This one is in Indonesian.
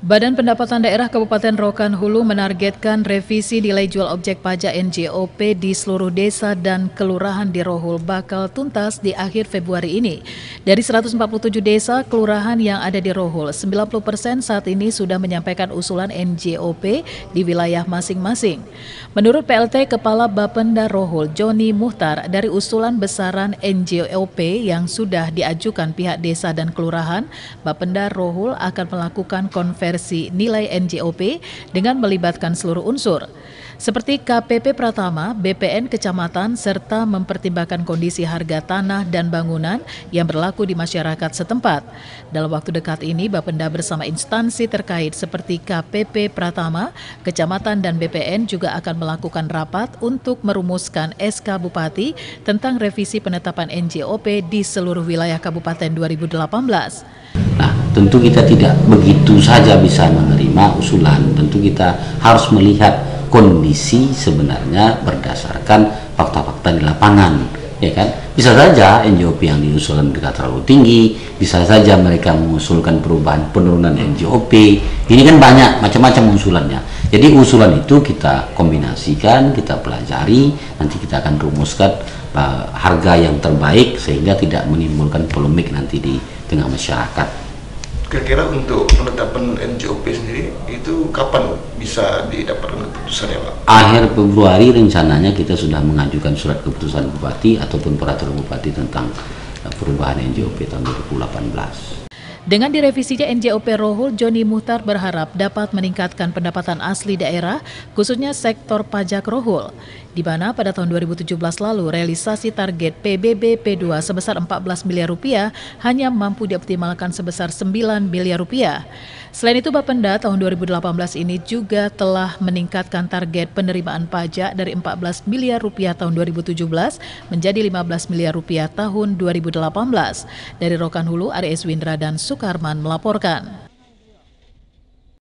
Badan Pendapatan Daerah Kabupaten Rokan Hulu menargetkan revisi nilai jual objek pajak NJOP di seluruh desa dan kelurahan di Rohul bakal tuntas di akhir Februari ini. Dari 147 desa kelurahan yang ada di Rohul, 90% saat ini sudah menyampaikan usulan NJOP di wilayah masing-masing. Menurut PLT Kepala Bapenda Rohul, Joni Muhtar, dari usulan besaran NJOP yang sudah diajukan pihak desa dan kelurahan, Bapenda Rohul akan melakukan konversi nilai NJOP dengan melibatkan seluruh unsur, seperti KPP Pratama, BPN Kecamatan, serta mempertimbangkan kondisi harga tanah dan bangunan yang berlaku di masyarakat setempat. Dalam waktu dekat ini, Bapenda bersama instansi terkait seperti KPP Pratama, Kecamatan, dan BPN juga akan melakukan rapat untuk merumuskan SK Bupati tentang revisi penetapan NJOP di seluruh wilayah Kabupaten 2018. Nah, tentu kita tidak begitu saja bisa menerima usulan. Tentu kita harus melihat kondisi sebenarnya berdasarkan fakta-fakta di lapangan, ya kan? Bisa saja NJOP yang diusulkan tidak terlalu tinggi, bisa saja mereka mengusulkan penurunan NJOP. Ini kan banyak macam-macam usulannya. Jadi usulan itu kita kombinasikan, kita pelajari, nanti kita akan rumuskan harga yang terbaik sehingga tidak menimbulkan polemik nanti di tengah masyarakat. Kira-kira untuk penetapan NJOP sendiri itu kapan bisa didapatkan keputusannya, Pak? Akhir Februari rencananya kita sudah mengajukan surat keputusan Bupati ataupun peraturan Bupati tentang perubahan NJOP tahun 2018. Dengan direvisinya NJOP Rohul, Joni Muhtar berharap dapat meningkatkan pendapatan asli daerah, khususnya sektor pajak Rohul, di mana pada tahun 2017 lalu realisasi target PBB P2 sebesar 14 miliar rupiah hanya mampu dioptimalkan sebesar 9 miliar rupiah. Selain itu, Bapenda tahun 2018 ini juga telah meningkatkan target penerimaan pajak dari 14 miliar rupiah tahun 2017 menjadi 15 miliar rupiah tahun 2018. Dari Rokan Hulu, Aries Windra dan Sukarman melaporkan.